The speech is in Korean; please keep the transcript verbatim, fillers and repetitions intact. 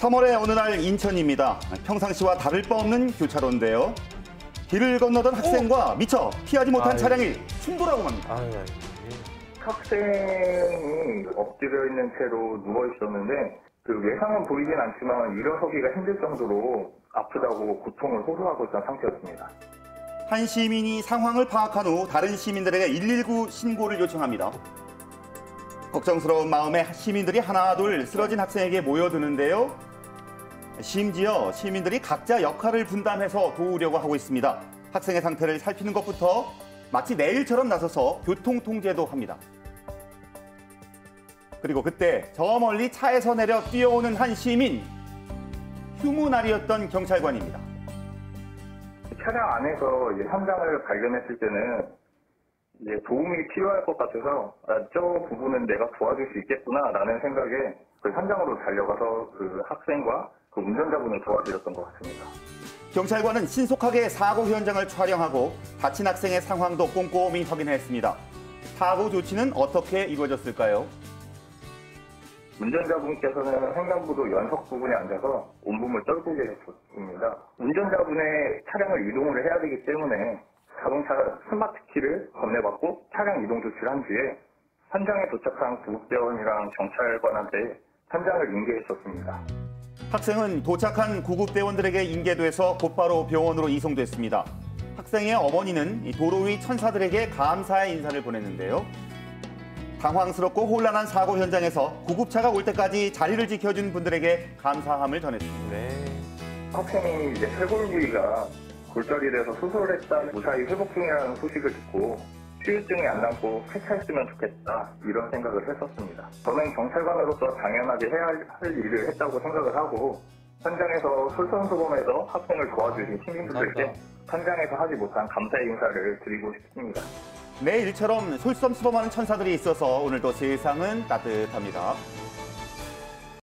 삼월의 어느 날 인천입니다. 평상시와 다를 바 없는 교차로인데요. 길을 건너던 학생과 미처 피하지 못한 아유. 차량이 충돌하고 맙니다. 아유, 아유. 학생이 엎드려 있는 채로 누워 있었는데 그 외상은 보이진 않지만 일어서기가 힘들 정도로 아프다고 고통을 호소하고 있던 상태였습니다. 한 시민이 상황을 파악한 후 다른 시민들에게 일일구 신고를 요청합니다. 걱정스러운 마음에 시민들이 하나둘 쓰러진 학생에게 모여드는데요. 심지어 시민들이 각자 역할을 분담해서 도우려고 하고 있습니다. 학생의 상태를 살피는 것부터 마치 내일처럼 나서서 교통통제도 합니다. 그리고 그때 저 멀리 차에서 내려 뛰어오는 한 시민, 휴무날이었던 경찰관입니다. 차량 안에서 이제 현장을 발견했을 때는 이제 도움이 필요할 것 같아서 아, 저 부분은 내가 도와줄 수 있겠구나라는 생각에 그 현장으로 달려가서 그 학생과 그 운전자분을 도와드렸던 것 같습니다. 경찰관은 신속하게 사고 현장을 촬영하고 다친 학생의 상황도 꼼꼼히 확인했습니다. 사고 조치는 어떻게 이루어졌을까요? 운전자분께서는 횡단보도 연석 부분에 앉아서 온몸을 떨고 계셨습니다. 운전자분의 차량을 이동을 해야 되기 때문에 자동차 스마트키를 건네받고 차량 이동 조치를 한 뒤에 현장에 도착한 구급대원이랑 경찰관한테 현장을 인계했었습니다. 학생은 도착한 구급대원들에게 인계돼서 곧바로 병원으로 이송됐습니다. 학생의 어머니는 도로 위 천사들에게 감사의 인사를 보냈는데요. 당황스럽고 혼란한 사고 현장에서 구급차가 올 때까지 자리를 지켜준 분들에게 감사함을 전했습니다. 네. 학생이 이제 쇄골 부위가 골절이 돼서 수술했다는 무사히 회복 중이라는 소식을 듣고 후유증이 안 남고 쾌차했으면 좋겠다 이런 생각을 했었습니다. 저는 경찰관으로서 당연하게 해야 할 일을 했다고 생각을 하고 현장에서 솔선수범해서 학생을 도와주신 시민분들께 현장에서 하지 못한 감사의 인사를 드리고 싶습니다. 내 일처럼 솔선수범하는 천사들이 있어서 오늘도 세상은 따뜻합니다.